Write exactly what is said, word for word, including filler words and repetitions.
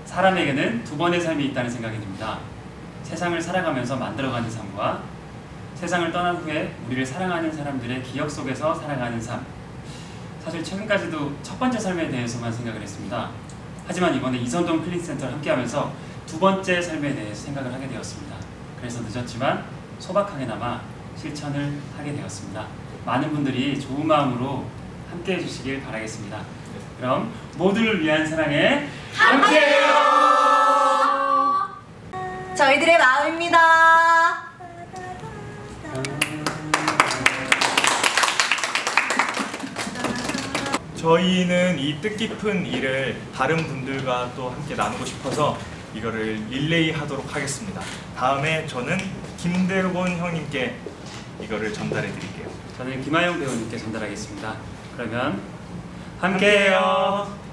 사람에게는 두 번의 삶이 있다는 생각이 듭니다. 세상을 살아가면서 만들어가는 삶과 세상을 떠난 후에 우리를 사랑하는 사람들의 기억 속에서 살아가는 삶. 사실 최근까지도 첫 번째 삶에 대해서만 생각을 했습니다. 하지만 이번에 이선동 클린센터를 함께하면서 두 번째 삶에 대해서 생각을 하게 되었습니다. 그래서 늦었지만 소박하게나마 실천을 하게 되었습니다. 많은 분들이 좋은 마음으로 함께해 주시길 바라겠습니다. 그럼 모두를 위한 사랑에 함께해요! 저희들의 마음입니다. 저희는 이 뜻깊은 일을 다른 분들과 또 함께 나누고 싶어서 이거를 릴레이 하도록 하겠습니다. 다음에 저는 김대곤 형님께 이거를 전달해 드릴게요. 저는 김하영 배우님께 전달하겠습니다. 그러면 함께해요.